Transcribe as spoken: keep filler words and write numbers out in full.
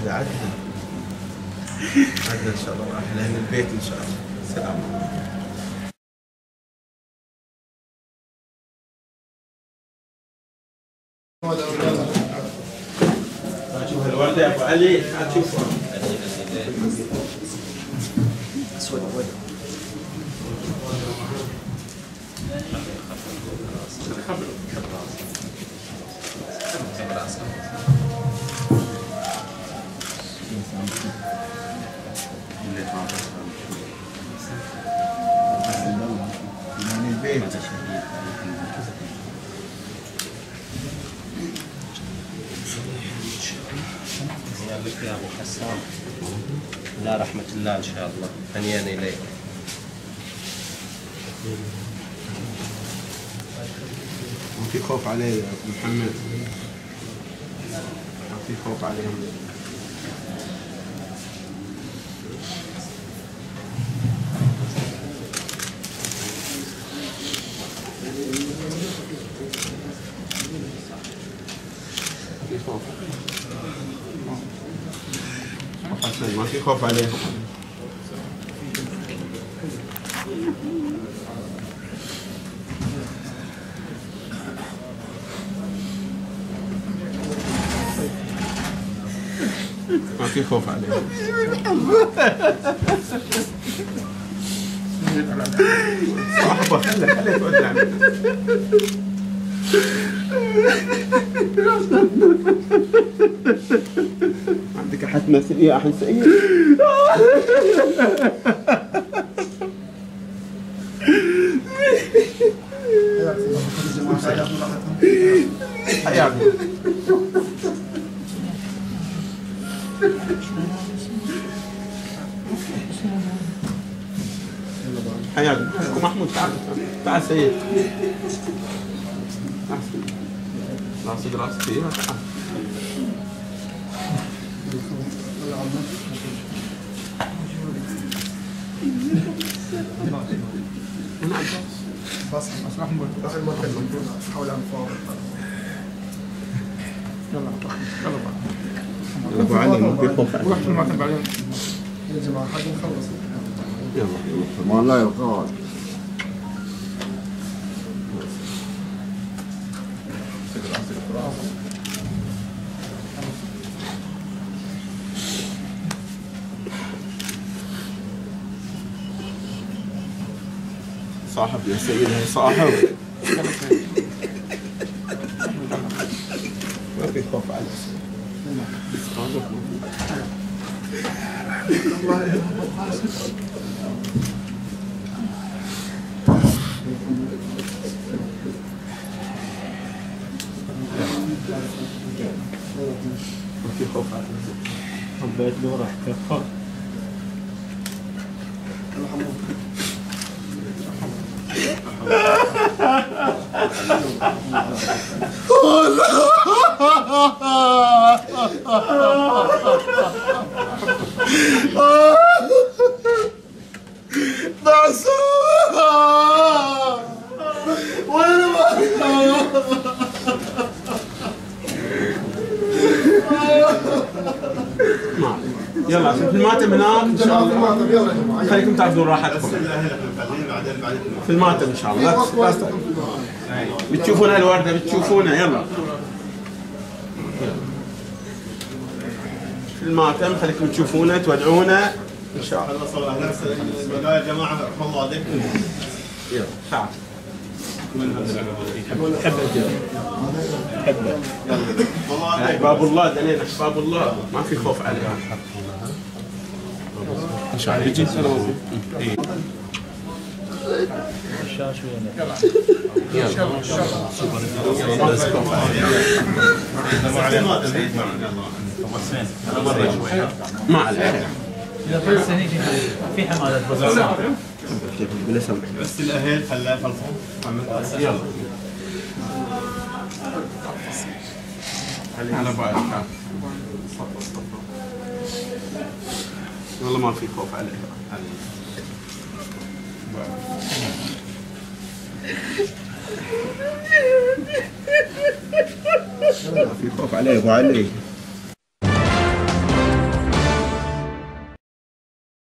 عدنا عدنا عدنا ان شاء الله راح لاهل البيت ان شاء الله. سلام. شوف الوردة يا ابو علي، تعال شوفها. اسود ابيض. يعني البيت لك يا ابو حسان. لا رحمة الله ان شاء الله. هنيئا اليك. ما في خوف عليه يا ابو محمد، ما في خوف عليهم. ما في خوف عليهم. ما في خوف عليهم. صاحبه خله خله تودع. عندك أحد تمثل يا أحد سعيد؟ حياكم. حياكم. حياكم محمود. تعال تعال سيد. راسك راسك فيها. تعال. بس اسمح لي داخل المكتب حول انفاض. يلا يلا يلا ابو علي ما في خوف. روح في المكتب بعدين يا جماعه حد نخلص. يلا ما لا يقال. صاحب يا سيد، هي صاحب. ما في خوف على ما في خوف على حبيت له راح كفر. يلا عشان في الماتم هناك ان شاء الله. خليكم تاخذون راحتكم في الماتم ان شاء الله. لا بتشوفون الورده بتشوفونها. يلا في الماتم خليكم تشوفونه تودعونه ان شاء الله. خلصوا اهلا يا جماعه رحم الله عليكم. يلا تعال. حبه حبه. احباب الله دليل احباب الله ما في خوف عليهم ان شاء الله. يجي الشاش وين؟ يلا ما عليه. اذا بس هنيك في حماده بس الاهل خلاه يخلصون. يلا على بالك. والله ما في خوف عليه. ما في خوف عليه ابو علي.